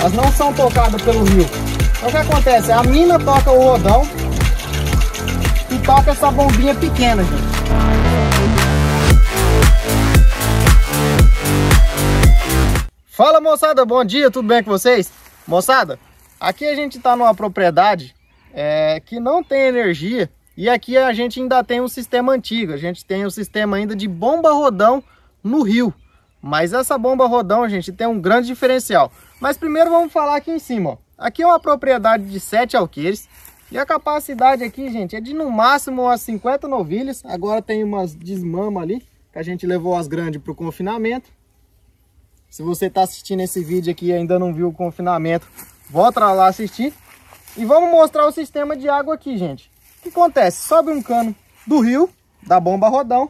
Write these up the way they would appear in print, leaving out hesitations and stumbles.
elas não são tocadas pelo rio. Então o que acontece? A mina toca o rodão e toca essa bombinha pequena, gente. Fala, moçada, bom dia, tudo bem com vocês? Moçada, aqui a gente tá numa propriedade que não tem energia e aqui a gente ainda tem um sistema antigo, a gente tem um sistema ainda de bomba rodão no rio. Mas essa bomba rodão, gente, tem um grande diferencial. Mas primeiro vamos falar aqui em cima, ó. Aqui é uma propriedade de 7 alqueires e a capacidade aqui, gente, é de no máximo umas 50 novilhas. Agora tem umas desmama ali, que a gente levou as grandes para o confinamento. Se você está assistindo esse vídeo aqui e ainda não viu o confinamento, volta lá assistir. E vamos mostrar o sistema de água aqui, gente. O que acontece? Sobe um cano do rio, da bomba rodão,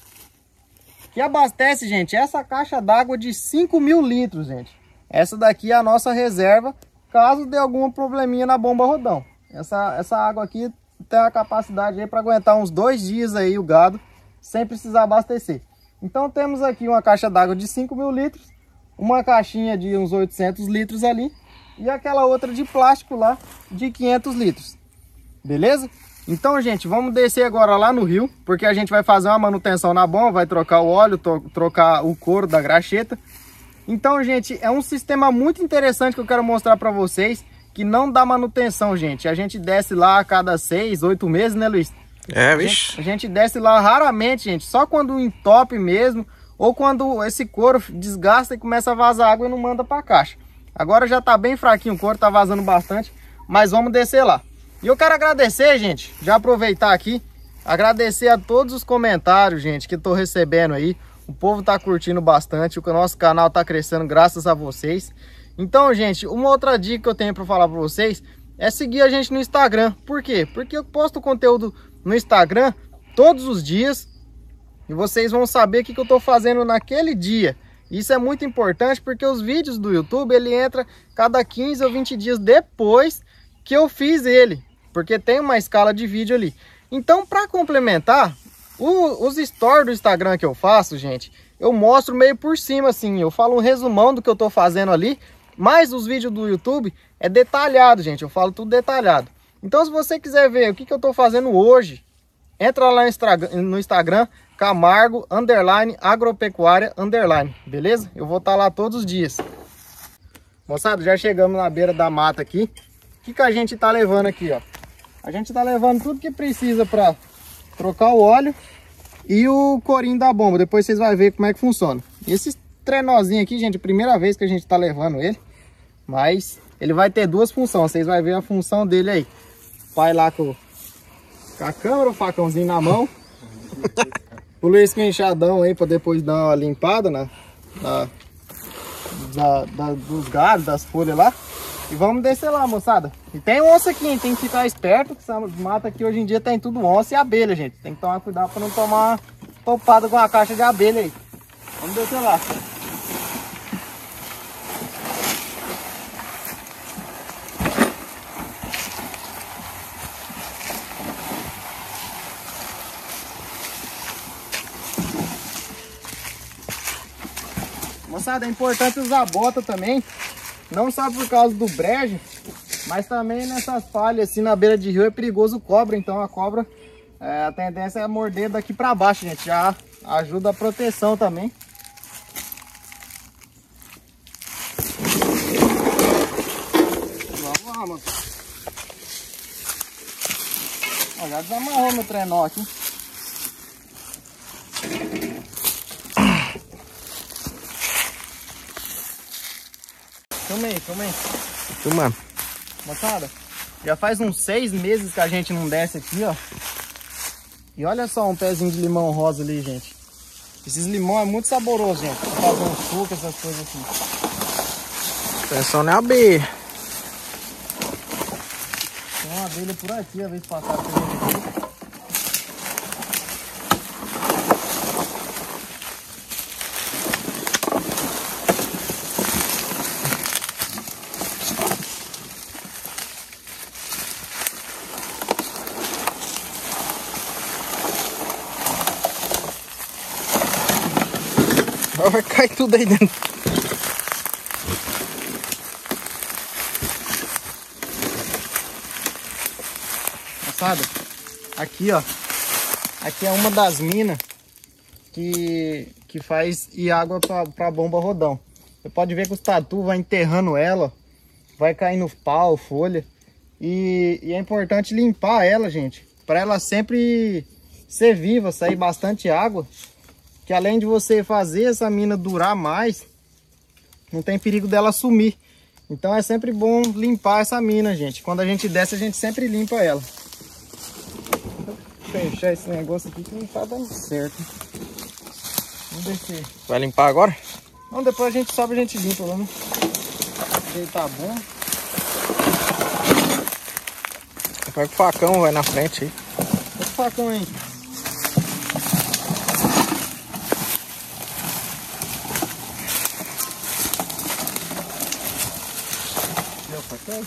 que abastece, gente, essa caixa d'água de 5.000 litros, gente. Essa daqui é a nossa reserva, caso dê algum probleminha na bomba rodão. Essa água aqui tem a capacidade aí para aguentar uns 2 dias aí o gado, sem precisar abastecer. Então temos aqui uma caixa d'água de 5.000 litros, uma caixinha de uns 800 litros ali e aquela outra de plástico lá de 500 litros. Beleza? Então, gente, vamos descer agora lá no rio, porque a gente vai fazer uma manutenção na bomba, vai trocar o óleo, trocar o couro da graxeta. Então, gente, é um sistema muito interessante que eu quero mostrar para vocês, que não dá manutenção, gente. A gente desce lá a cada 6, 8 meses, né, Luiz? É, vixe. A gente desce lá raramente, gente, só quando entope mesmo, ou quando esse couro desgasta e começa a vazar água e não manda para a caixa. Agora já tá bem fraquinho o couro, tá vazando bastante, mas vamos descer lá. E eu quero agradecer, gente, já aproveitar aqui, agradecer a todos os comentários, gente, que eu tô recebendo aí. O povo tá curtindo bastante, o nosso canal tá crescendo graças a vocês. Então, gente, uma outra dica que eu tenho para falar para vocês é seguir a gente no Instagram. Por quê? Porque eu posto conteúdo no Instagram todos os dias e vocês vão saber o que eu tô fazendo naquele dia. Isso é muito importante porque os vídeos do YouTube, ele entra cada 15 ou 20 dias depois que eu fiz ele, porque tem uma escala de vídeo ali. Então, para complementar, os stories do Instagram que eu faço, gente, eu mostro meio por cima, assim, eu falo um resumão do que eu tô fazendo ali, mas os vídeos do YouTube é detalhado, gente, eu falo tudo detalhado. Então, se você quiser ver o que eu tô fazendo hoje, entra lá no Instagram, Camargo_agropecuária_, beleza? Eu vou estar lá todos os dias. Moçada, já chegamos na beira da mata aqui. O que a gente tá levando aqui, ó? A gente tá levando tudo que precisa para trocar o óleo e o corinho da bomba. Depois vocês vão ver como é que funciona. Esse trenozinho aqui, gente, primeira vez que a gente tá levando ele, mas ele vai ter 2 funções. Vocês vão ver a função dele aí. Vai lá com a câmera, o facãozinho na mão. O Luiz com o enxadão aí para depois dar uma limpada dos galhos, das folhas lá. E vamos descer lá, moçada. E tem onça aqui, hein? Tem que ficar esperto, que essa mata aqui hoje em dia tem tudo onça e abelha, gente. Tem que tomar cuidado para não tomar uma topada com a caixa de abelha aí. Vamos descer lá. Moçada, é importante usar bota também. Não só por causa do brejo, mas também nessas falhas assim na beira de rio é perigoso cobra. Então a cobra, a tendência é morder daqui para baixo, gente. Já ajuda a proteção também. Vamos lá, mano. Ó, já desamarrou meu trenó aqui. Filma aí. Filmando. Moçada, já faz uns 6 meses que a gente não desce aqui, ó. E olha só um pezinho de limão rosa ali, gente. Esses limão é muito saboroso, gente. Pra fazer um suco, essas coisas assim. Atenção na abelha. Tem uma abelha por aqui, a vez passada que a gente viu. Vai cair tudo aí dentro. moçada, aqui ó, aqui é uma das minas que faz ir água para bomba rodão. Você pode ver que os tatu vai enterrando ela, vai caindo pau, folha. E é importante limpar ela, gente, para ela sempre ser viva, sair bastante água. Que além de você fazer essa mina durar mais, não tem perigo dela sumir. Então é sempre bom limpar essa mina, gente. Quando a gente desce, a gente sempre limpa ela. Vou fechar esse negócio aqui que não tá dando certo. Vamos descer. Vai limpar agora? Não, depois a gente sobe e a gente limpa, vamos. Ele tá bom. Vai com o facão, vai na frente aí. Olha o facão aí. Deu o facão?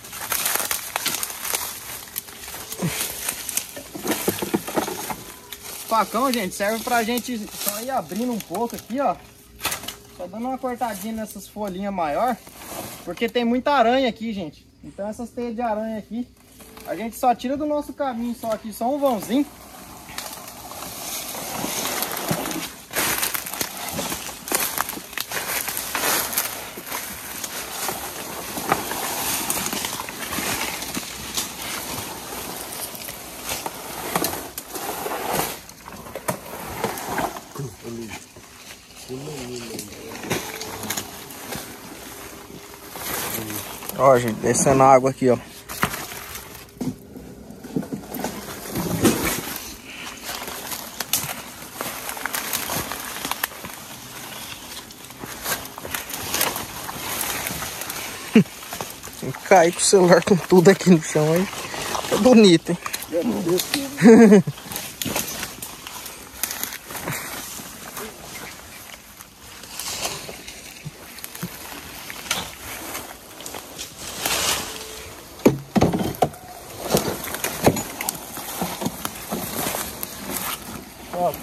O facão, gente, serve pra gente só ir abrindo um pouco aqui, ó. Só dando uma cortadinha nessas folhinhas maior, porque tem muita aranha aqui, gente. Então essas teias de aranha aqui, a gente só tira do nosso caminho só aqui, só um vãozinho. Ó, gente, descendo a água aqui, ó. Cair com o celular com tudo aqui no chão aí. É bonito, hein? Ó.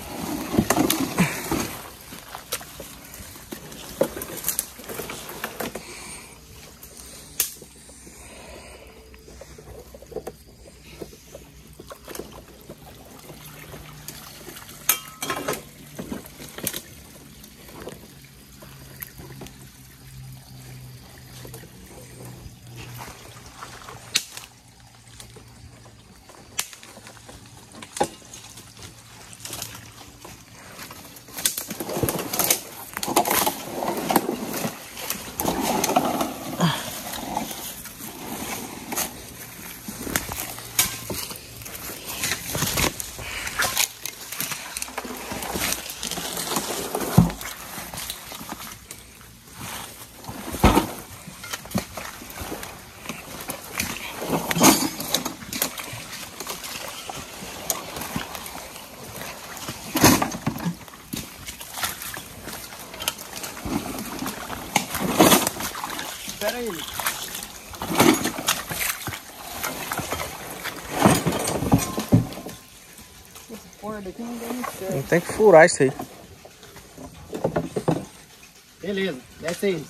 Espera aí. Esse corda aqui não deu muito certo. Não tem que furar isso aí. Beleza, desce aí.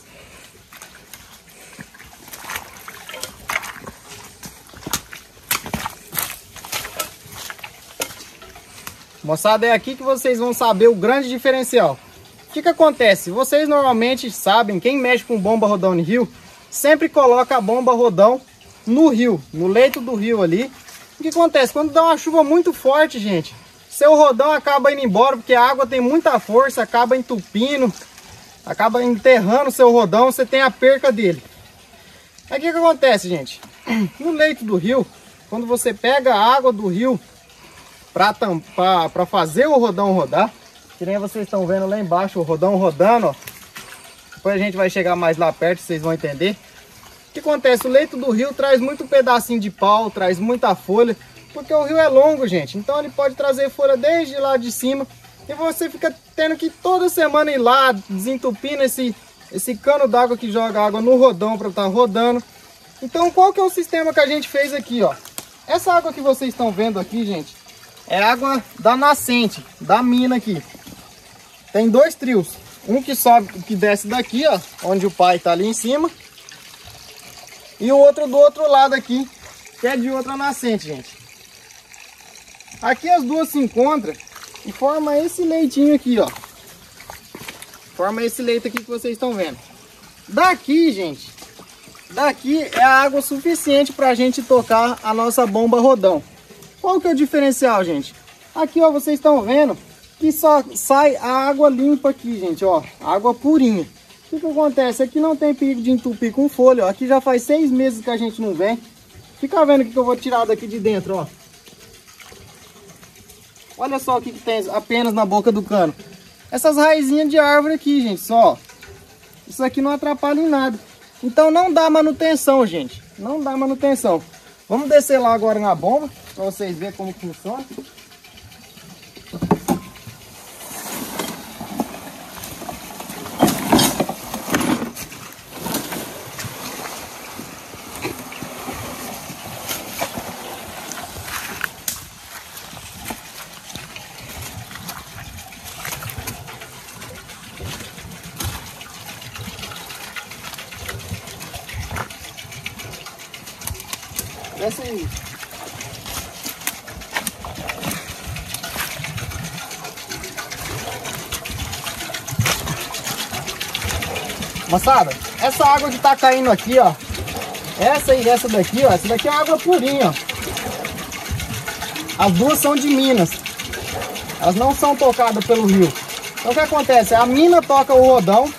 Moçada, é aqui que vocês vão saber o grande diferencial. O que acontece? Vocês normalmente sabem, quem mexe com bomba rodão no rio, sempre coloca a bomba rodão no rio, no leito do rio ali. O que acontece? Quando dá uma chuva muito forte, gente, seu rodão acaba indo embora, porque a água tem muita força, acaba entupindo, acaba enterrando seu rodão, você tem a perca dele. Aí o que acontece, gente? No leito do rio, quando você pega a água do rio para fazer o rodão rodar, que nem vocês estão vendo lá embaixo o rodão rodando, ó. Depois a gente vai chegar mais lá perto, vocês vão entender. O que acontece? O leito do rio traz muito pedacinho de pau, traz muita folha, porque o rio é longo, gente. Então ele pode trazer folha desde lá de cima, e você fica tendo que toda semana ir lá desentupindo esse cano d'água que joga água no rodão para estar rodando. Então qual que é o sistema que a gente fez aqui, ó? Essa água que vocês estão vendo aqui, gente, é água da nascente, da mina aqui. Tem dois trios, um que sobe, que desce daqui, ó, onde o pai tá ali em cima, e o outro do outro lado aqui, que é de outra nascente, gente. Aqui as duas se encontram e forma esse leitinho aqui, ó. Forma esse leito aqui que vocês estão vendo. Daqui, gente, daqui é a água suficiente para a gente tocar a nossa bomba rodão. Qual que é o diferencial, gente? Aqui, ó, vocês estão vendo que só sai a água limpa aqui, gente, ó. Água purinha. O que acontece? Aqui não tem perigo de entupir com folha, ó. Aqui já faz 6 meses que a gente não vem. Fica vendo o que eu vou tirar daqui de dentro, ó. Olha só o que tem apenas na boca do cano. Essas raizinhas de árvore aqui, gente, só. Isso aqui não atrapalha em nada. Então não dá manutenção, gente. Não dá manutenção. Vamos descer lá agora na bomba, para vocês verem como funciona. Desce aí. Moçada, essa água que tá caindo aqui, ó. Essa e essa daqui, ó. Essa daqui é água purinha, ó. As duas são de Minas. Elas não são tocadas pelo rio. Então o que acontece? A mina toca o rodão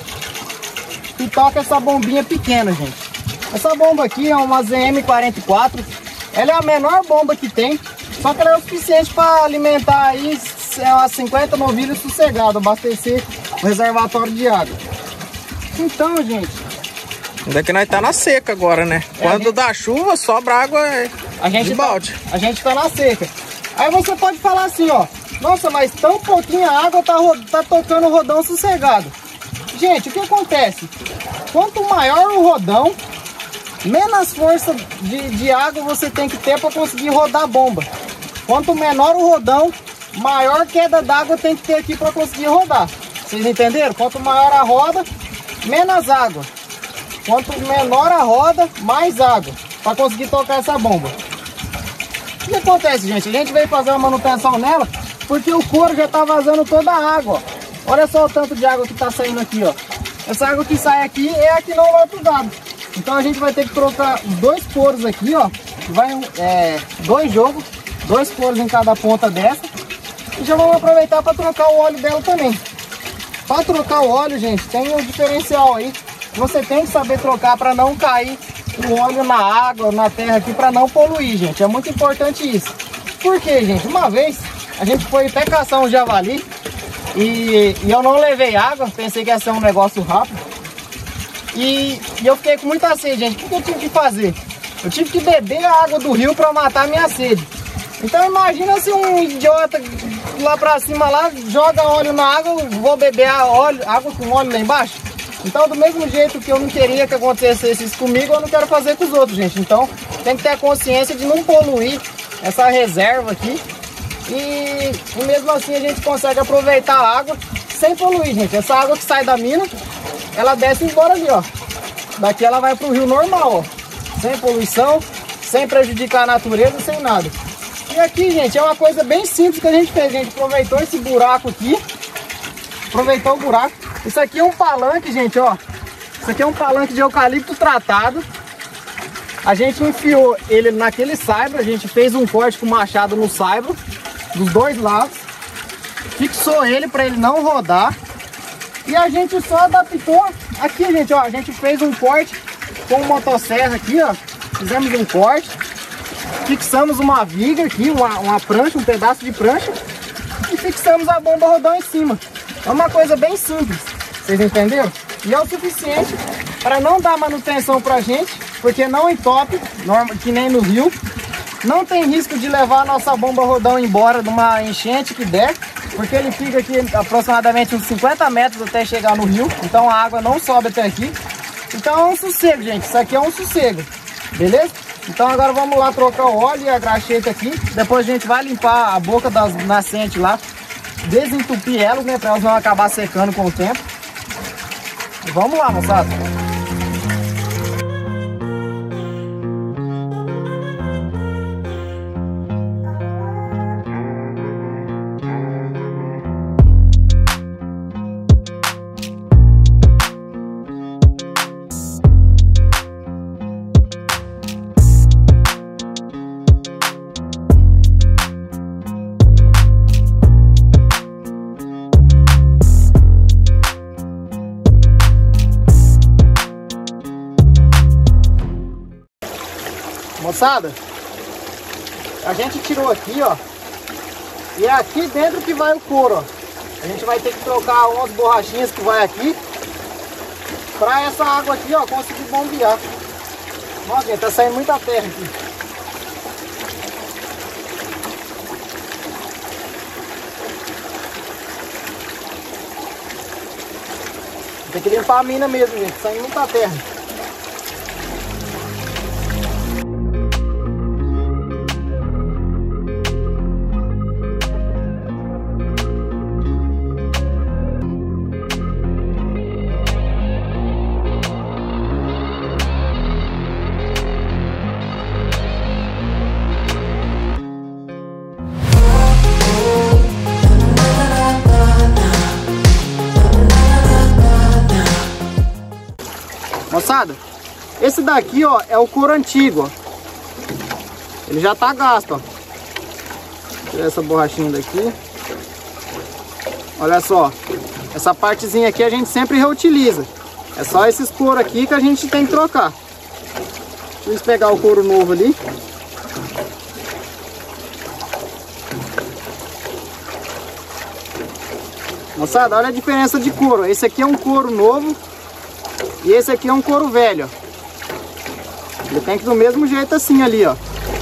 e toca essa bombinha pequena, gente. Essa bomba aqui é uma ZM44. Ela é a menor bomba que tem, só que ela é o suficiente para alimentar aí umas 50 novilhas sossegado, abastecer o reservatório de água. Então, gente, ainda que nós tá na seca agora, né? Quando dá chuva, sobra água de balde. A gente tá na seca. Aí você pode falar assim, ó: nossa, mas tão pouquinha água tá tocando o rodão sossegado. Gente, o que acontece? Quanto maior o rodão, menos força de água você tem que ter para conseguir rodar a bomba. Quanto menor o rodão, maior queda d'água tem que ter aqui para conseguir rodar. Vocês entenderam? Quanto maior a roda, menos água. Quanto menor a roda, mais água para conseguir tocar essa bomba. O que acontece, gente? A gente veio fazer uma manutenção nela porque o couro já tá vazando toda a água, ó. Olha só o tanto de água que tá saindo aqui, ó. Essa água que sai aqui é a que não vai pro gado. Então a gente vai ter que trocar os dois poros aqui, ó. Vai dois jogos, 2 poros em cada ponta dessa. E já vamos aproveitar para trocar o óleo dela também. Para trocar o óleo, gente, tem um diferencial aí. Você tem que saber trocar para não cair o óleo na água, na terra aqui, para não poluir, gente. É muito importante isso. Por quê, gente? Uma vez a gente foi até caçar um javali e eu não levei água, pensei que ia ser um negócio rápido. E eu fiquei com muita sede, gente. O que eu tive que fazer? Eu tive que beber a água do rio para matar a minha sede. Então imagina se um idiota lá pra cima lá joga óleo na água, vou beber água com óleo lá embaixo. Então do mesmo jeito que eu não queria que acontecesse isso comigo, eu não quero fazer com os outros, gente. Então tem que ter a consciência de não poluir essa reserva aqui. E mesmo assim a gente consegue aproveitar a água sem poluir, gente. Essa água que sai da mina, ela desce embora ali, ó. Daqui ela vai pro rio normal, ó. Sem poluição, sem prejudicar a natureza, sem nada. E aqui, gente, é uma coisa bem simples que a gente fez. A gente aproveitou esse buraco aqui. Aproveitou o buraco. Isso aqui é um palanque, gente, ó. Isso aqui é um palanque de eucalipto tratado. A gente enfiou ele naquele saibro. A gente fez um corte com machado no saibro, dos dois lados. Fixou ele para ele não rodar. E a gente só adaptou aqui, gente, ó. A gente fez um corte com motosserra aqui, ó. Fizemos um corte. Fixamos uma viga aqui, uma prancha, um pedaço de prancha. E fixamos a bomba rodão em cima. É uma coisa bem simples. Vocês entenderam? E é o suficiente para não dar manutenção pra gente, porque não entope, que nem no rio. Não tem risco de levar a nossa bomba rodão embora de uma enchente que der, porque ele fica aqui aproximadamente uns 50 metros até chegar no rio. Então a água não sobe até aqui. Então é um sossego, gente. Isso aqui é um sossego. Beleza? Então agora vamos lá trocar o óleo e a graxeta aqui. Depois a gente vai limpar a boca das nascentes lá, desentupir elas, né, para elas não acabar secando com o tempo. E vamos lá, moçada. Moçada, a gente tirou aqui, ó. E é aqui dentro que vai o couro, ó. A gente vai ter que trocar umas borrachinhas que vai aqui, pra essa água aqui, ó, conseguir bombear. Nossa, gente, tá saindo muita terra aqui. Tem que limpar a mina mesmo, gente. Tá saindo muita terra. Moçada, esse daqui, ó, é o couro antigo, ó. Ele já tá gasto, ó. Vou tirar essa borrachinha daqui. Olha só, essa partezinha aqui a gente sempre reutiliza. É só esses couro aqui que a gente tem que trocar. Vamos pegar o couro novo ali. Moçada, olha a diferença de couro. Esse aqui é um couro novo. E esse aqui é um couro velho, ó. Ele tem que ir do mesmo jeito assim ali, ó.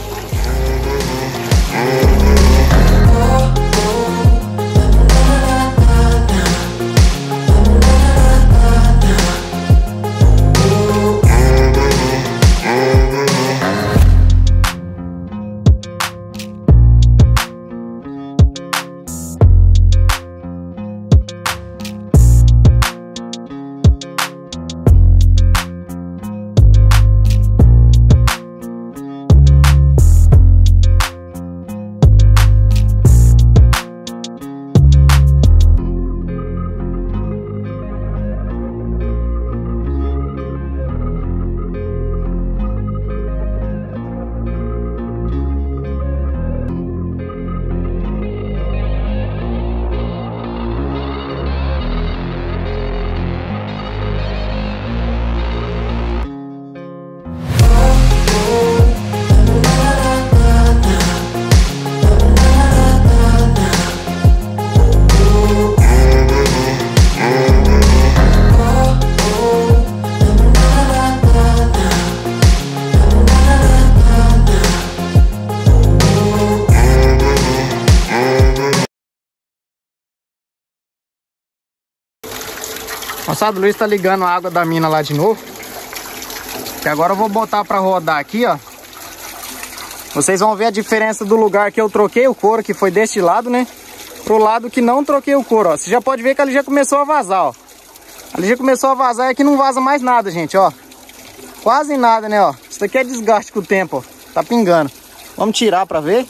Moçada, o Luiz tá ligando a água da mina lá de novo. E agora eu vou botar pra rodar aqui, ó. Vocês vão ver a diferença do lugar que eu troquei o couro, que foi deste lado, né? Pro lado que não troquei o couro, ó. Você já pode ver que ali já começou a vazar, ó. Ali já começou a vazar e aqui não vaza mais nada, gente, ó. Quase nada, né, ó. Isso daqui é desgaste com o tempo, ó. Tá pingando. Vamos tirar pra ver.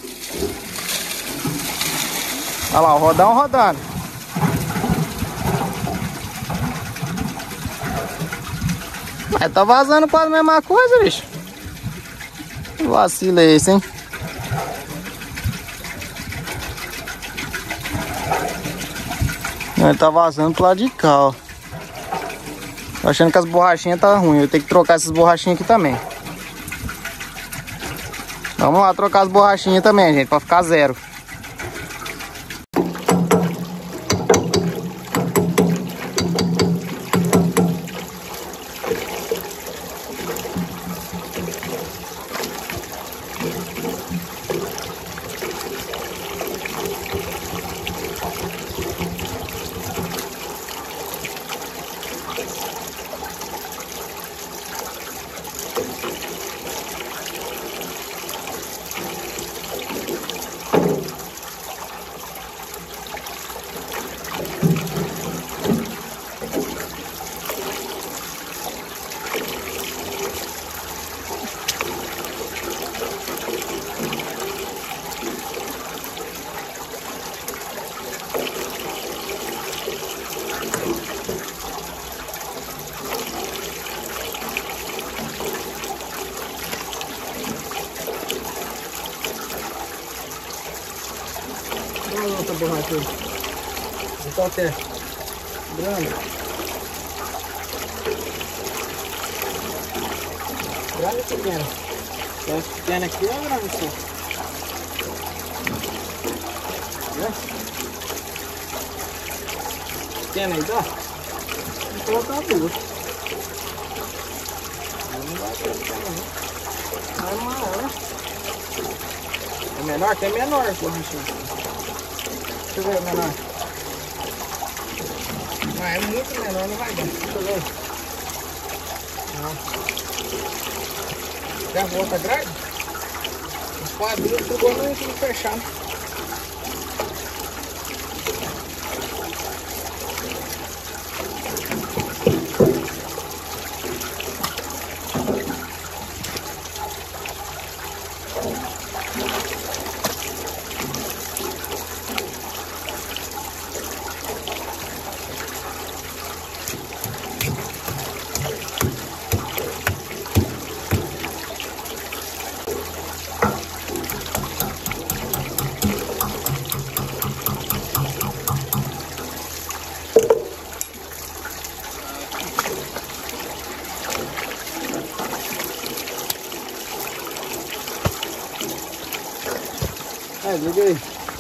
Olha lá, o rodão rodando. Mas tá vazando quase a mesma coisa, bicho. Que vacilo é esse, hein? Ele tá vazando pro lado de cá, ó. Tô achando que as borrachinhas tá ruim. Eu tenho que trocar essas borrachinhas aqui também. Vamos lá trocar as borrachinhas também, gente, pra ficar zero. Olha outra borracha aí. Então até grande. Grande e pequena. Tá pequeno aqui ou grande, senhor? Pequeno aí, dá? Vou colocar duas. Não vai ter pequeno, não. Vai maior. É menor? Tem menor, pô, Deixa eu ver o menor. Não, é muito menor, não vai dar. Deixa eu ver. Não. Tem a volta grande? Os quadrinhos tudo não tem fechado. Liga aí.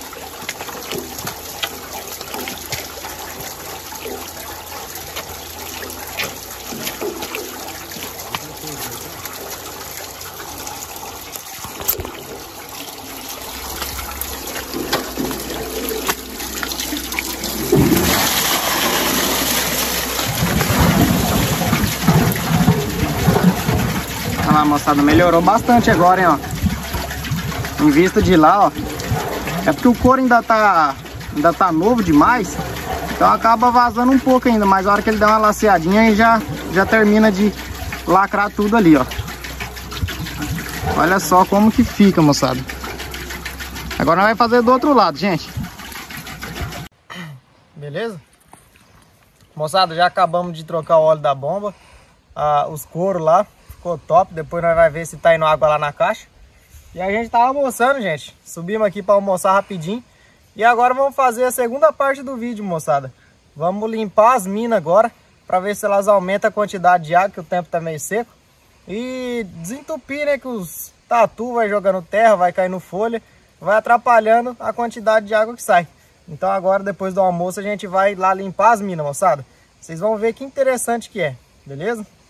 Olha lá, moçada, melhorou bastante agora, hein, ó. Em vista de lá, ó. É porque o couro ainda tá novo demais, então acaba vazando um pouco ainda, mas a hora que ele dá uma laceadinha aí já termina de lacrar tudo ali, ó. Olha só como que fica, moçada. Agora nós vamos fazer do outro lado, gente. Beleza? Moçada, já acabamos de trocar o óleo da bomba. Os couros lá, ficou top. Depois nós vamos ver se tá indo água lá na caixa. E a gente tá almoçando, gente. Subimos aqui para almoçar rapidinho. E agora vamos fazer a segunda parte do vídeo, moçada. Vamos limpar as minas agora, para ver se elas aumentam a quantidade de água, que o tempo tá meio seco. E desentupir, né, que os tatu vai jogando terra, vai caindo folha, vai atrapalhando a quantidade de água que sai. Então agora, depois do almoço, a gente vai lá limpar as minas, moçada. Vocês vão ver que interessante que é, beleza?